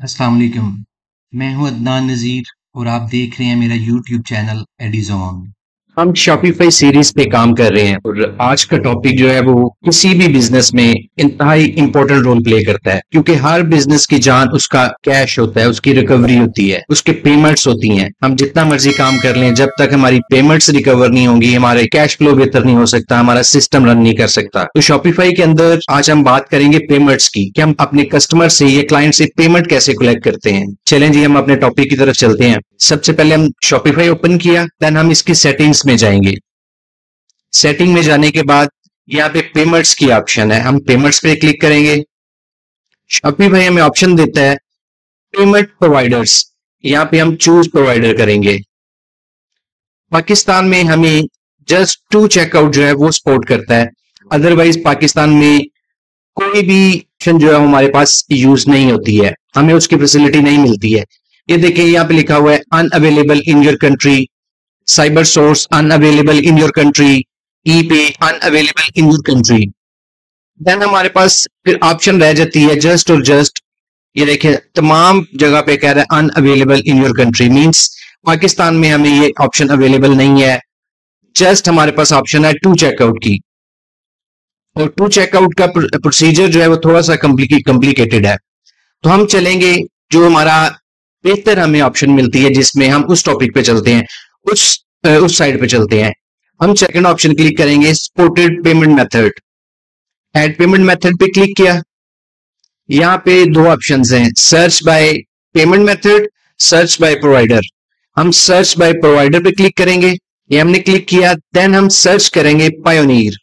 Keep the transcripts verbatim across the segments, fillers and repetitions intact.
अस्सलाम वालेकुम। मैं हूं अदनान नज़ीर और आप देख रहे हैं मेरा यूट्यूब चैनल एडिजॉन। हम शॉपिफाई सीरीज पे काम कर रहे हैं और आज का टॉपिक जो है वो किसी भी बिजनेस में इंतहाई इंपॉर्टेंट रोल प्ले करता है, क्योंकि हर बिजनेस की जान उसका कैश होता है, उसकी रिकवरी होती है, उसके पेमेंट्स होती हैं। हम जितना मर्जी काम कर लें, जब तक हमारी पेमेंट्स रिकवर नहीं होंगी, हमारे कैश फ्लो बेहतर नहीं हो सकता, हमारा सिस्टम रन नहीं कर सकता। तो शॉपिफाई के अंदर आज हम बात करेंगे पेमेंट्स की, कि हम अपने कस्टमर से या क्लाइंट से पेमेंट कैसे कलेक्ट करते हैं। चलें जी, हम अपने टॉपिक की तरफ चलते हैं। सबसे पहले हम शॉपिफाई ओपन किया, देन हम इसकी सेटिंग्स में जाएंगे। सेटिंग में जाने के बाद यहाँ पे पेमेंट्स की ऑप्शन है, हम पेमेंट्स पे क्लिक करेंगे। शॉपिफाई हमें ऑप्शन देता है पेमेंट प्रोवाइडर्स, यहाँ पे हम चूज प्रोवाइडर करेंगे। पाकिस्तान में हमें जस्ट टू चेकआउट जो है वो सपोर्ट करता है, अदरवाइज पाकिस्तान में कोई भी ऑप्शन जो है हमारे पास यूज नहीं होती है, हमें उसकी फैसिलिटी नहीं मिलती है। ये देखिए यहाँ पे लिखा हुआ है unavailable in your country, cyber source unavailable in your country, E pay unavailable in your country. Then हमारे पास फिर ऑप्शन रह जाती है जस्ट और जस्ट, ये देखिए तमाम जगह पे कह रहा है unavailable in your country, means Pakistan में हमें ये ऑप्शन अवेलेबल नहीं है। जस्ट हमारे पास ऑप्शन है टू चेकआउट की, और टू चेकआउट का प्रोसीजर जो है वो थोड़ा सा कॉम्प्लिकेटेड है। तो हम चलेंगे जो हमारा बेहतर हमें ऑप्शन मिलती है, जिसमें हम उस टॉपिक पे चलते हैं, उस उस साइड पे चलते हैं। हम सेकंड ऑप्शन क्लिक करेंगे, supported payment method. Add payment method पे क्लिक किया, यहाँ पे दो ऑप्शंस हैं, search by payment method, search by provider. हम सर्च बाय प्रोवाइडर पे क्लिक करेंगे, ये हमने क्लिक किया। देन हम सर्च करेंगे पायोनियर,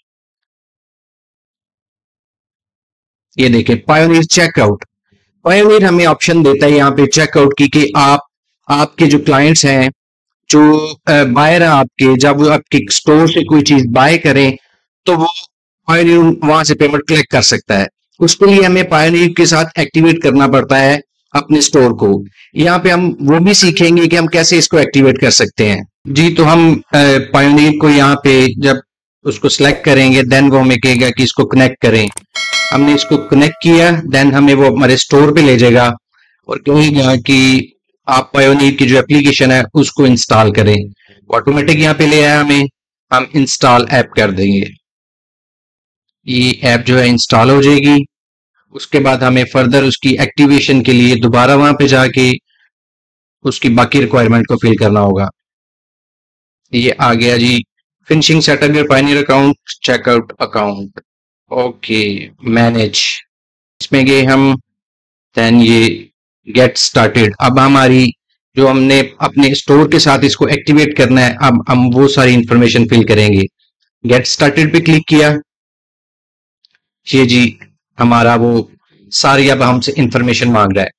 ये देखिए पायोनियर चेकआउट। पायोनियर हमें ऑप्शन देता है यहाँ पे चेकआउट की, कि आप आपके जो क्लाइंट्स हैं, जो बायर है आपके, जब वो आपके स्टोर से कोई चीज बाय करें तो वो पायोनियर वहां से पेमेंट कलेक्ट कर सकता है। उसके लिए हमें पायोनियर के साथ एक्टिवेट करना पड़ता है अपने स्टोर को। यहाँ पे हम वो भी सीखेंगे कि हम कैसे इसको एक्टिवेट कर सकते हैं जी। तो हम पायोनियर को यहाँ पे जब उसको सिलेक्ट करेंगे, देन वो हमें कहेगा कि इसको कनेक्ट करें। हमने इसको कनेक्ट किया, देन हमें वो हमारे स्टोर पे ले जाएगा और कहेगा कि आप पायोनियर की जो एप्लीकेशन है उसको इंस्टॉल करें। ऑटोमेटिक यहाँ पे ले आया हमें, हम इंस्टॉल ऐप कर देंगे। ये ऐप जो है इंस्टॉल हो जाएगी। उसके बाद हमें फर्दर उसकी एक्टिवेशन के लिए दोबारा वहां पे जाके उसकी बाकी रिक्वायरमेंट को फिल करना होगा। ये आ गया जी, finishing setup your Payoneer account, checkout account, okay manage, इसमें गए हम। देन ये गेट स्टार्टेड, अब हमारी जो हमने अपने स्टोर के साथ इसको एक्टिवेट करना है, अब हम वो सारी इंफॉर्मेशन फिल करेंगे। गेट स्टार्टेड पे क्लिक किया, ये जी हमारा वो सारी अब हमसे इंफॉर्मेशन मांग रहा है।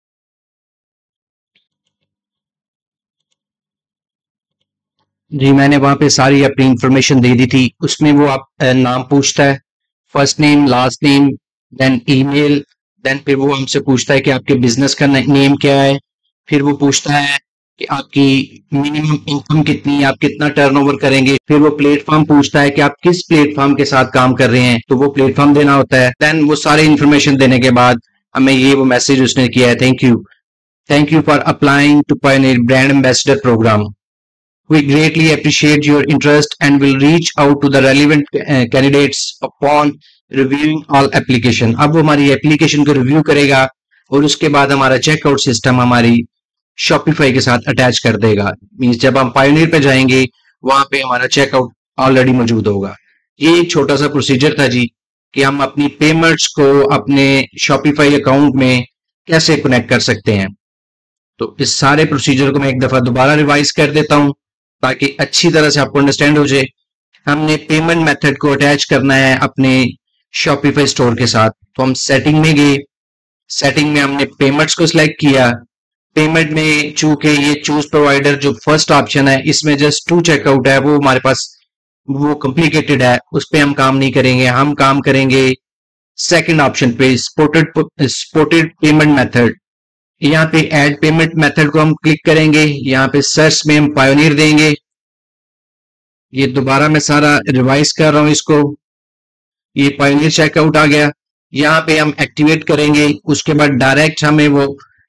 जी मैंने वहां पे सारी अपनी इंफॉर्मेशन दे दी थी। उसमें वो आप नाम पूछता है, first name, last name, then email, then फिर वो हमसे पूछता है कि आपके बिजनेस का नेम क्या है। फिर वो पूछता है कि आपकी मिनिमम इनकम कितनी है, आप कितना टर्नओवर करेंगे। फिर वो प्लेटफॉर्म पूछता है कि आप किस प्लेटफॉर्म के साथ काम कर रहे हैं, तो वो प्लेटफॉर्म देना होता है। देन वो सारी इंफॉर्मेशन देने के बाद हमें ये वो मैसेज उसने किया है, thank you thank you for applying to Payoneer brand ambassador programme, we greatly appreciate your interest and will reach out to the relevant uh, candidates upon reviewing all application। अब वो हमारी एप्लीकेशन को review करेगा और उसके बाद हमारा checkout system हमारी शॉपिफाई के साथ अटैच कर देगा। मींस जब हम पायोनियर पे जाएंगे वहां पे हमारा चेकआउट ऑलरेडी मौजूद होगा। ये एक छोटा सा प्रोसीजर था जी, कि हम अपनी पेमेंट्स को अपने शॉपिफाई अकाउंट में कैसे कनेक्ट कर सकते हैं। तो इस सारे प्रोसीजर को मैं एक दफा दोबारा रिवाइज कर देता हूं ताकि अच्छी तरह से आपको अंडरस्टैंड हो जाए। हमने पेमेंट मेथड को अटैच करना है अपने शॉपिफाई स्टोर के साथ, तो हम सेटिंग में गए। सेटिंग में हमने पेमेंट्स को सिलेक्ट किया। पेमेंट में चूंकि ये चूज प्रोवाइडर जो फर्स्ट ऑप्शन है, इसमें जस्ट टू चेकआउट है, वो हमारे पास वो कॉम्प्लिकेटेड है, उस पर हम काम नहीं करेंगे। हम काम करेंगे सेकंड ऑप्शन पे, सपोर्टेड सपोर्टेड पेमेंट मेथड। यहाँ पे ऐड पेमेंट मेथड को हम क्लिक करेंगे, यहाँ पे सर्च में हम पायोनियर देंगे। ये दोबारा मैं सारा रिवाइज कर रहा हूं इसको। ये पायोनियर चेकआउट आ गया, यहाँ पे हम एक्टिवेट करेंगे। उसके बाद डायरेक्ट हमें वो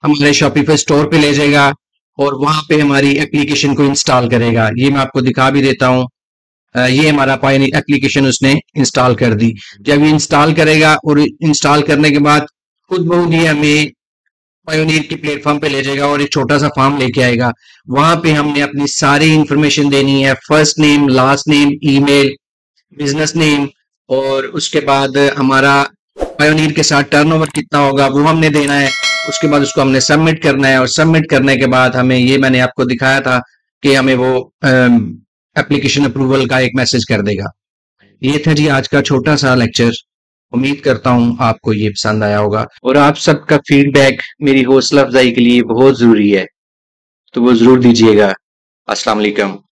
हमारे शॉपिफाई स्टोर पे ले जाएगा और वहां पे हमारी एप्लीकेशन को इंस्टॉल करेगा। ये मैं आपको दिखा भी देता हूँ। ये हमारा पायोनियर एप्लीकेशन उसने इंस्टॉल कर दी। जब ये इंस्टॉल करेगा और इंस्टॉल करने के बाद खुद बहुत ही हमें पायोनियर की प्लेटफॉर्म पे ले जाएगा और एक छोटा सा फॉर्म लेके आएगा। वहां पे हमने अपनी सारी इंफॉर्मेशन देनी है, first name, last name, email, business name, और उसके बाद हमारा पायोनियर के साथ टर्नओवर कितना होगा वो हमने देना है। उसके बाद उसको हमने सबमिट करना है और सबमिट करने के बाद हमें, ये मैंने आपको दिखाया था कि हमें वो एप्लीकेशन अप्रूवल का एक मैसेज कर देगा। ये था जी आज का छोटा सा लेक्चर। उम्मीद करता हूं आपको ये पसंद आया होगा और आप सबका फीडबैक मेरी हौसला अफजाई के लिए बहुत जरूरी है, तो वो जरूर दीजिएगा। अस्सलाम वालेकुम।